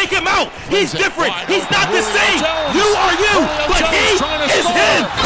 Take him out. He's different. He's not the same. You are you, but he is him.